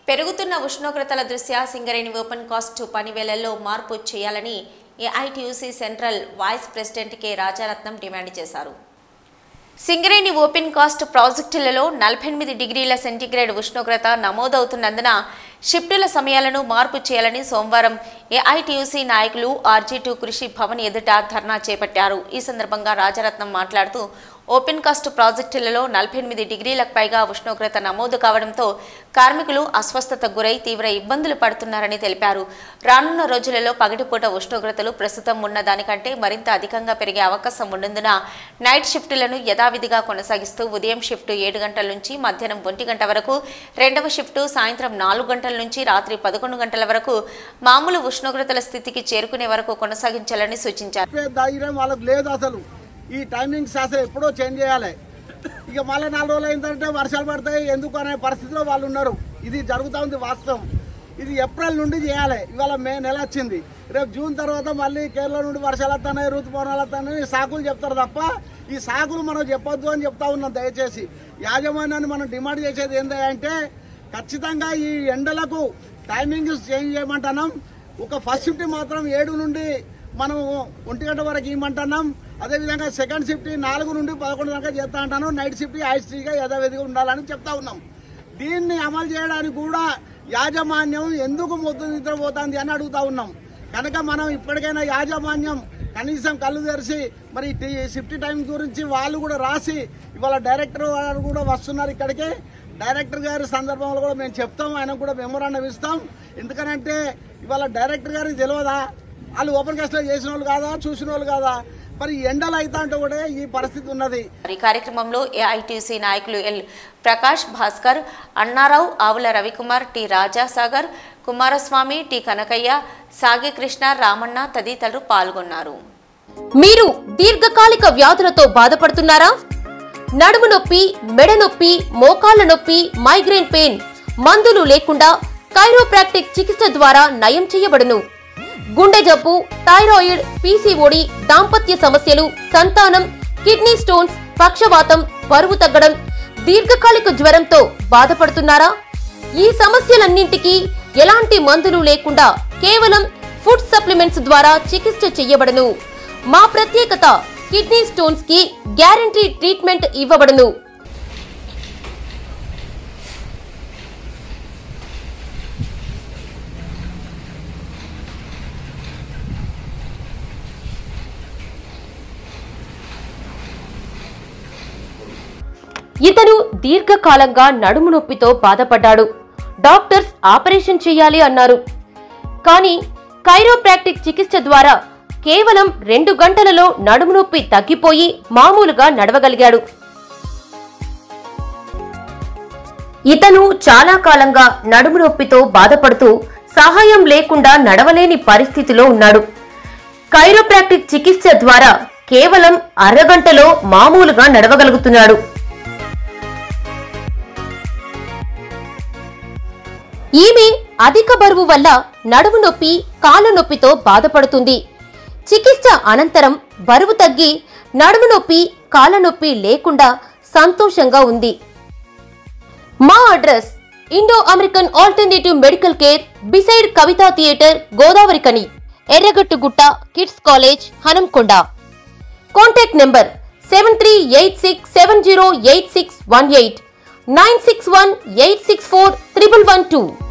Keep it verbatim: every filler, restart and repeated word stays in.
పెరుగుతున్న ఉష్ణోగ్రతల దృష్ట్యా సింగరేణి ఓపెన్ కాస్ట్ పనివేళల్లో మార్పు చేయాలని AITUC central vice president K Rajaratnam demand చేశారు. సింగరేణి ఓపెన్ కాస్ట్ ప్రాజెక్టులలో నలభై ఎనిమిది డిగ్రీల సెంటీగ్రేడ్ ఉష్ణోగ్రత నమోదవుతున్నందున షిఫ్టుల సమయాలను మార్పు చేయాలని సోమవారం ఏఐటీయూసీ నాయకులు ఆర్జీ టూ కృషి భవన్ ఎదుట ధర్నా చేపట్టారు. ఈ సందర్భంగా రాజారత్నం మాట్లాడుతూ ఓపెన్ కాస్ట్ ప్రాజెక్టులలో నలభై ఎనిమిది డిగ్రీలకు పైగా ఉష్ణోగ్రత నమోదు కావడంతో కార్మికులు అస్వస్థతకు గురై తీవ్ర ఇబ్బందులు పడుతున్నారని తెలిపారు. రానున్న రోజులలో పగటిపూట ఉష్ణోగ్రతలు ప్రస్తుతం ఉన్న దానికంటే మరింత అధికంగా పెరిగే అవకాశం ఉన్నందున నైట్ షిఫ్టులను యథావిధిగా కొనసాగిస్తూ ఉదయం షిఫ్టు ఏడు గంటల నుంచి మధ్యాహ్నం ఒంటి గంట వరకు, రెండవ షిఫ్టు సాయంత్రం నాలుగు గంటల నుంచి రాత్రి పదకొండు గంటల వరకు మామూలు ఉష్ణోగ్రతల స్థితికి చేరుకునే వరకు కొనసాగించాలని సూచించారు. ఈ టైమింగ్స్ అసలు ఎప్పుడో చేంజ్ చేయాలి. ఇక మళ్ళీ నాలుగు రోజులు ఏంటంటే వర్షాలు పడతాయి ఎందుకు అనే పరిస్థితిలో వాళ్ళు ఉన్నారు. ఇది జరుగుతూ ఉంది వాస్తవం. ఇది ఏప్రిల్ నుండి చేయాలి. ఇవాళ మే నెల వచ్చింది. రేపు జూన్ తర్వాత మళ్ళీ కేరళ నుండి వర్షాలు వస్తున్నాయి, ఋతుపవనాలు వస్తున్నాయి, సాకులు చెప్తారు తప్ప ఈ సాకులు మనం చెప్పొద్దు అని చెప్తా ఉన్నాం. దయచేసి యాజమాన్యాన్ని మనం డిమాండ్ చేసేది ఏంటంటే ఖచ్చితంగా ఈ ఎండలకు టైమింగ్స్ చేంజ్ చేయమంటున్నాం. ఒక ఫస్ట్ షిఫ్ట్ మాత్రం ఏడు నుండి మనం ఒంటి గంట వరకు ఇవ్వమంటున్నాం. అదేవిధంగా సెకండ్ షిఫ్ట్ నాలుగు నుండి పదకొండు దాకా చేస్తా అంటాను. నైట్ షిఫ్ట్ ఐస్ట్రీగా యథావిధిగా ఉండాలని చెప్తా ఉన్నాం. దీన్ని అమలు చేయడానికి కూడా యాజమాన్యం ఎందుకు మొద్దు నిద్రపోతుంది అని అడుగుతా ఉన్నాం. కనుక మనం ఇప్పటికైనా యాజమాన్యం కనీసం కళ్ళు తెరిచి మరి షిఫ్ట్ టైం గురించి వాళ్ళు కూడా రాసి ఇవాళ డైరెక్టర్ గారు కూడా వస్తున్నారు ఇక్కడికి. డైరెక్టర్ గారి సందర్భంలో కూడా మేము చెప్తాం, ఆయనకు కూడా మెమోరాండం ఇస్తాం. ఎందుకనంటే ఇవాళ డైరెక్టర్ గారికి తెలియదా వాళ్ళు ఓపెన్ కాస్ట్లో చేసిన వాళ్ళు కాదా, చూసిన వాళ్ళు కాదా? మరి ఎండలు అయితే అంటే కూడా ఈ పరిస్థితి ఉన్నది. ఈ కార్యక్రమంలో ఏఐటీసీ నాయకులు L Prakash, Bhaskar, Annarao, Avula Ravikumar, T Rajasagar, Kumaraswamy, T Kanakaiah, Sagi Krishna, Ramanna తదితరులు పాల్గొన్నారు. మీరు దీర్ఘకాలిక వ్యాధులతో బాధపడుతున్నారా? నడుము నొప్పి, మెడ నొప్పి, మోకాళ్ల నొప్పి, మైగ్రేన్ పెయిన్ మందులు లేకుండా కైరోప్రాక్టిక్ చికిత్స ద్వారా నయం చేయబడును. గుండె జబ్బు, థైరాయిడ్, పీసీఓడి, దాంపత్య సమస్యలు, సంతానం, కిడ్నీ స్టోన్స్, పక్షవాతం, బరువు తగ్గడం, దీర్ఘకాలిక జ్వరంతో బాధపడుతున్నారా? ఈ సమస్యలన్నింటికీ ఎలాంటి మందులు లేకుండా కేవలం ఫుడ్ సప్లిమెంట్స్ ద్వారా చికిత్స చేయబడును. మా ప్రత్యేకత కిడ్నీ స్టోన్స్ కి గ్యారంటీ ట్రీట్మెంట్ ఇవ్వబడును. ఇతను దీర్ఘకాలంగా నడుము నొప్పితో బాధపడ్డాడు. డాక్టర్స్ ఆపరేషన్ చేయాలి అన్నారు. కానీ కైరోప్రాక్టిక్ చికిత్స ద్వారా కేవలం రెండు గంటలలో నడుము నొప్పి తగ్గిపోయి మామూలుగా నడవగలిగాడు. ఇతను చాలా కాలంగా నడుము నొప్పితో బాధపడుతూ సహాయం లేకుండా నడవలేని పరిస్థితిలో ఉన్నాడు. కైరోప్రాక్టిక్ చికిత్స ద్వారా కేవలం అరగంటలో మామూలుగా నడవగలుగుతున్నాడు. ఈమె అధిక బరువు వల్ల నడుము నొప్పి, కాళ్ళ నొప్పితో బాధపడుతుంది. చికిత్స అనంతరం బరువు తగ్గి నడుము నొప్పి, కాళ్ళ నొప్పి లేకుండా సంతోషంగా ఉంది. మా address Indo American alternative medical care beside Kavita theatre, Godavari కని, Erragattugutta, kids college, Hanamkonda. Contact number seven three eight six seven zero eight six one eight, nine six one eight six four triple one two.